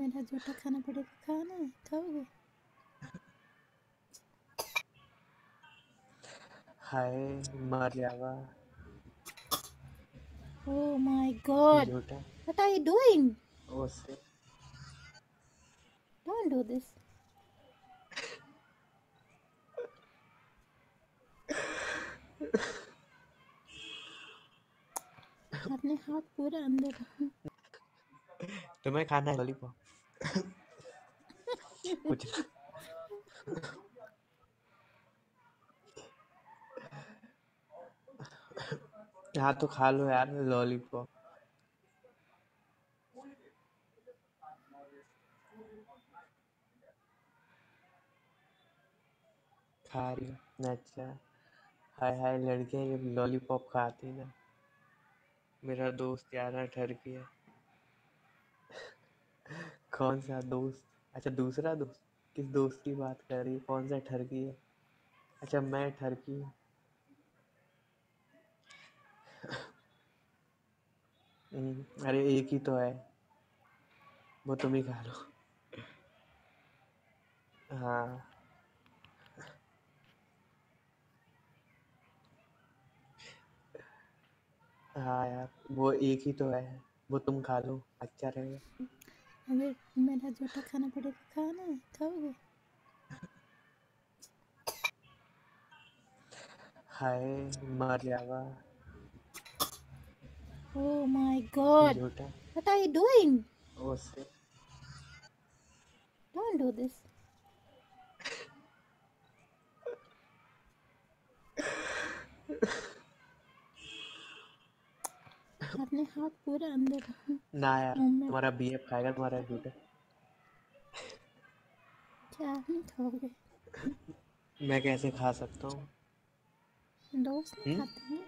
मेरा जूठा खाना पड़ेगा, खाना है, खाओगे? हाय मर जावा Oh my god, झूठा what are you doing? उससे Don't do this. अपने हाथ पूरा अंदर रखो। तुम्हें खाना है लॉलीपॉप कुछ हाँ तो खा लो यार लॉलीपॉप खा रही हो अच्छा हाय हाय लड़कियां ये लॉलीपॉप खाती ना मेरा दोस्त यार ठरकी है कौन सा दोस्त अच्छा दूसरा दोस्त किस दोस्त की बात कर रही है कौन सा ठरकी है अच्छा मैं ठरकी हूँ अरे एक ही तो है वो तुम ही खा लो हाँ हाँ यार वो एक ही तो है वो तुम खा लो अच्छा रहेगा अगर मेरा जूठा खाना पड़ेगा, खाना है, खाओगे? हाय मर जावा Oh my god, झूठा what are you doing? उससे Don't do this. अपने हाथ पूरा अंदर रखो। ना यार मैं तुम्हारा बीएफ खाएगा तुम्हारा झूठा क्या नहीं खाओगे? मैं कैसे खा सकता हूँ दोस्त नहीं खाते हैं।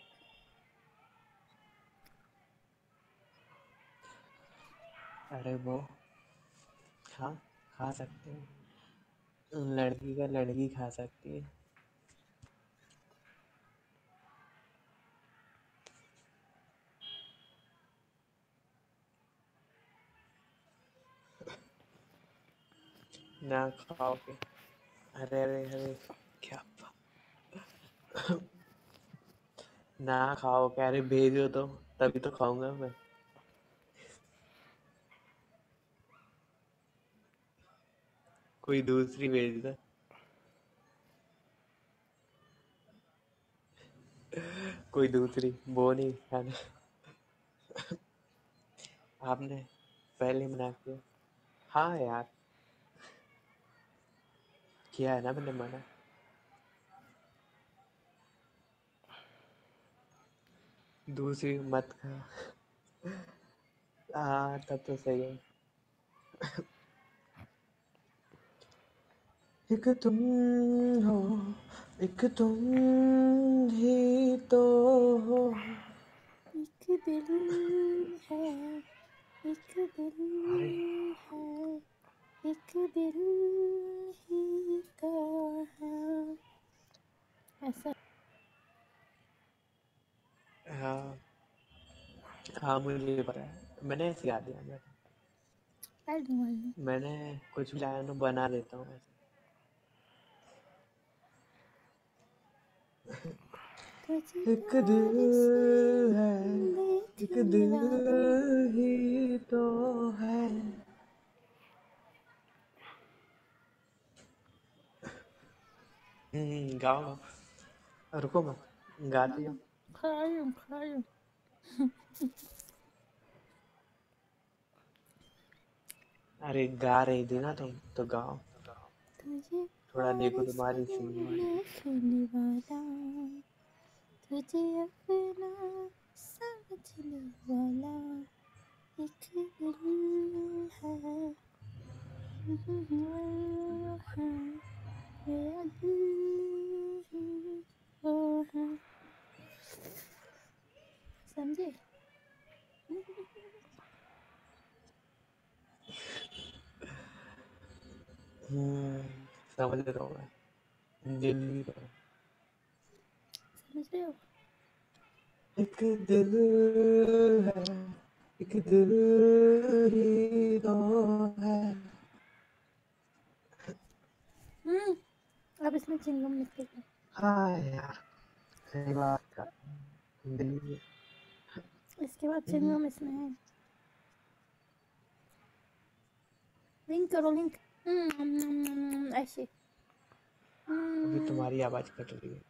अरे वो हाँ खा सकते हैं लड़की का लड़की खा सकती है ना खाओगे अरे अरे अरे क्या ना खाओ कह रहे भेजो तो तभी तो खाऊंगा मैं कोई दूसरी भेज दो कोई दूसरी वो नहीं खाना आपने पहले मना किया हाँ यार किया है ना मैंने मना दूसरी मत खा हाँ तब तो सही है एक तुम हो एक तुम ही तो हो एक दिल है, एक दिल अरे है, एक दिल ही तो है। ऐसा हाँ हाँ मुझे पता है मैंने सिखा दिया कर दूंगा। मैंने कुछ भी लाया ना बना देता हूँ तुझे एक दिल प्यार से है एक देखने दिल वाला ही तो है गाओ गाओ रुको मत गाती हो खायो। अरे गा रही थी ना तुम तो गाओ तुझे थोड़ा देखो प्यार से तुम्हारी सीन देखने वाला, तुझे अपना समझने वाला एक दिल है, मेरा दिल ही वो है। समझे? समझ रहा हूँ मैं दिल्ली तो समझ रहे हो? एक दिल है एक दिल ही तो है। अब इसमें चिंगम निकलेगा। हाँ यार, सही बात का दिल। इसके बाद चिंगम इसमें है। लिंक करो लिंक। ऐसे। अभी तुम्हारी आवाज कट रही है।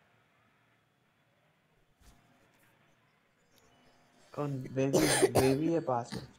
कौन? बेबी? बेबी है पास में?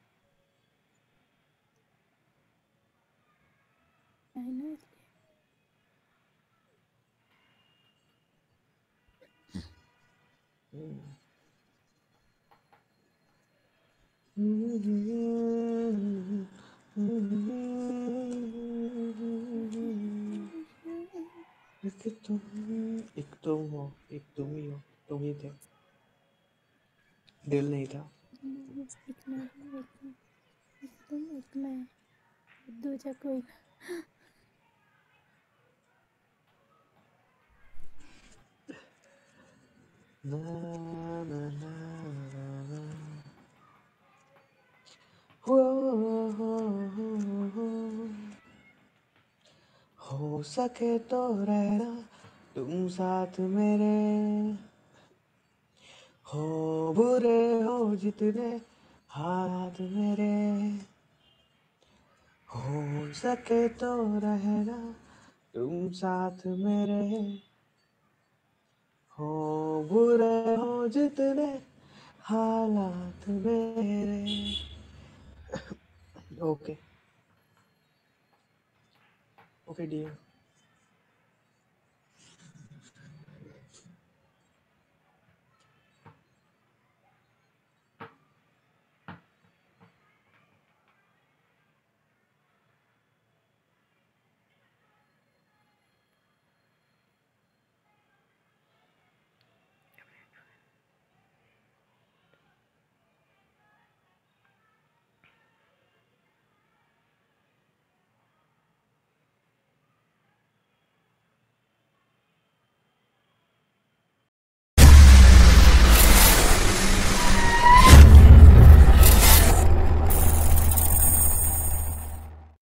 एक तुम हो, एक तुम ही हो, तुम ही थे, दिल नहीं था। एक मैं हूँ, एक तुम, एक मैं, दूजा कोई ना ना ना ना। हो सके तो रहना तुम साथ मेरे, हो बुरे हो जितने हाथ मेरे, हो सके तो रहना तुम साथ मेरे, हो बुरे हो जितने हालात मेरे। Okay okay dear.